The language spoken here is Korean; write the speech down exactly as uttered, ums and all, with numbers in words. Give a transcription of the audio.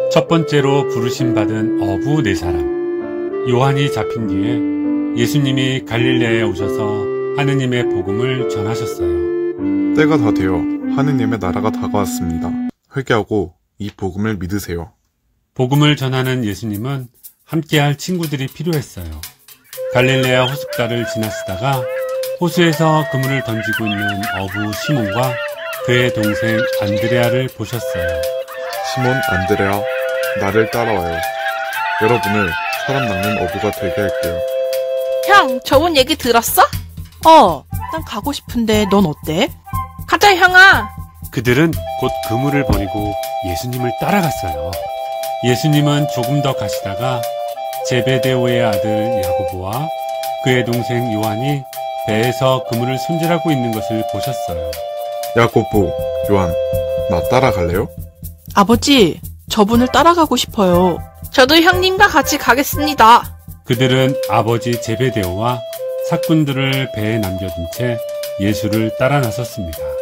첫 번째로 부르심 받은 어부 네 사람. 요한이 잡힌 뒤에 예수님이 갈릴레아에 오셔서 하느님의 복음을 전하셨어요. 때가 다 되어 하느님의 나라가 다가왔습니다. 회개하고 이 복음을 믿으세요. 복음을 전하는 예수님은 함께할 친구들이 필요했어요. 갈릴레아 호숫가를 지나시다가 호수에서 그물을 던지고 있는 어부 시몬과 그의 동생 안드레아를 보셨어요. 시몬, 안드레아, 나를 따라와요. 여러분을 사람 낚는 어부가 되게 할게요. 형, 저번 얘기 들었어? 어, 난 가고 싶은데 넌 어때? 가자, 형아. 그들은 곧 그물을 버리고 예수님을 따라갔어요. 예수님은 조금 더 가시다가 제베데오의 아들 야고보와 그의 동생 요한이 배에서 그물을 손질하고 있는 것을 보셨어요. 야고보, 요한, 나 따라갈래요? 아버지, 저분을 따라가고 싶어요. 저도 형님과 같이 가겠습니다. 그들은 아버지 제베데오와 사꾼들을 배에 남겨둔 채 예수를 따라 나섰습니다.